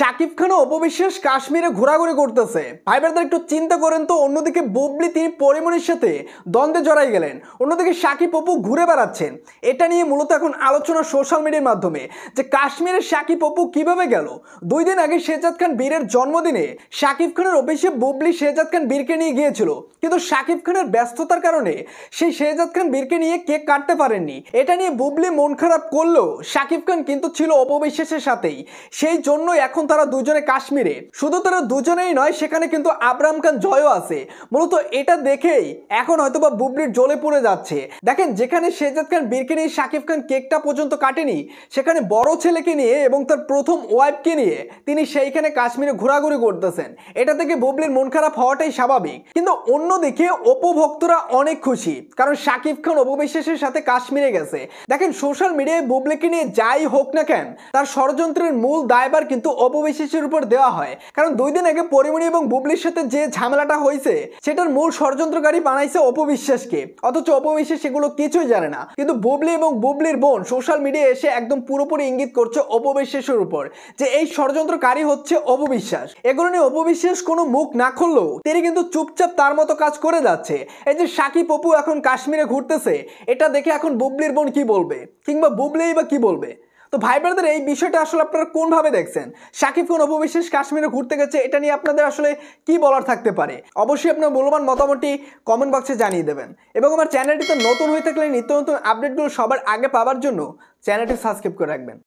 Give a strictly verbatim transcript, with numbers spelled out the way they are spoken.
শাকিব খান ও অপবিশ্বাস কাশ্মীরে ঘোরাঘুরি করতেছে। ভাই ব্রাদার একটু চিন্তা করেন তো, অন্যদিকে বুবলি তিনি পরিমণির সাথে দ্বন্দ্বে জড়াই গেলেন, অন্যদিকে শাকিব অপু ঘুরে বেড়াচ্ছেন। এটা নিয়ে মূলত এখন আলোচনা সোশ্যাল মিডিয়ার মাধ্যমে যে কাশ্মীরের শাকিব অপু কিভাবে গেল। দুই দিন আগে শেহজাদ খান বীরের জন্মদিনে শাকিব খানের অফিসে বুবলি শেহজাদ খান বীরকে নিয়ে গিয়েছিল, কিন্তু শাকিব খানের ব্যস্ততার কারণে সেই শেহজাদ খান বীরকে নিয়ে কেক কাটতে পারেননি। এটা নিয়ে বুবলি মন খারাপ করলেও শাকিব খান কিন্তু ছিল অপবিশ্বাসের সাথেই, সেই জন্য এখন তারা দুজনে কাশ্মীরে। শুধু তারা দুজনেই নয়, সেখানে কিন্তু আবরাম খান জয়ও আছে। মূলত এটা দেখেই এখন হয়তোবা বুবলির জ্বলে পড়ে যাচ্ছে। দেখেন, যেখানে শেহজাদ খান বীরকে নিয়ে শাকিব খান কেকটা পর্যন্ত কাটেনি, সেখানে বড় ছেলেকে নিয়ে এবং তার প্রথম ওয়াইফকে নিয়ে তিনি সেইখানে কাশ্মীরে ঘোরাঘুরি করতেছেন। এটা থেকে বুবলির মন খারাপ হওয়াটাই স্বাভাবিক। কিন্তু অন্যদিকে অপু ভক্তরা অনেক খুশি, কারণ শাকিব খান অপবিশ্বাসের সাথে কাশ্মীরে গেছে। দেখেন, সোশ্যাল মিডিয়ায় বুবলিকে নিয়ে যাই হোক না কেন, তার ষড়যন্ত্রের মূল দায়ভার কিন্তু অপবিশ্বাসের উপর দেওয়া হয়। কারণ দুই দিন আগে পরিমণি এবং বুবলির সাথে যে ঝামেলাটা হয়েছে, সেটার মূল ষড়যন্ত্রকারী বানাইছে অপবিশ্বাসকে, অথচ অপবিশ্বাস সেগুলো কিছুই জানে না। কিন্তু বুবলি এবং বুবলির বোন সোশ্যাল মিডিয়ায় এসে একদম পুরোপুরি ইঙ্গিত করছে অপবিশ্বাসের উপর যে এই ষড়যন্ত্রকারী হচ্ছে অপবিশ্বাস। এগুলো নিয়ে অপবিশ্বাস কোনো মুখ না খুললেও তিনি কিন্তু চুপচাপ তার মতো কাজ করে যাচ্ছে। এই যে শাকিব অপু এখন কাশ্মীরে ঘুরতেছে, এটা দেখে এখন বুবলির বোন কি বলবে, কিংবা বুবলিই বা কি বলবে? তো ভাই ব্রাদার, এই বিষয়টা আসলে আপনারা কোনভাবে দেখছেন? শাকিব খান অপবিশ্বাস কাশ্মীরে ঘুরতে গেছে, এটা নিয়ে আপনাদের আসলে কি বলার থাকতে পারে? অবশ্যই আপনার মূল্যবান মতামতটি কমেন্ট বক্সে জানিয়ে দেবেন। এবং আমার চ্যানেলটিতে নতুন হয়ে থাকলে নিত্য নতুন আপডেটগুলো সবার আগে পাওয়ার জন্য চ্যানেলটি সাবস্ক্রাইব করে রাখবেন।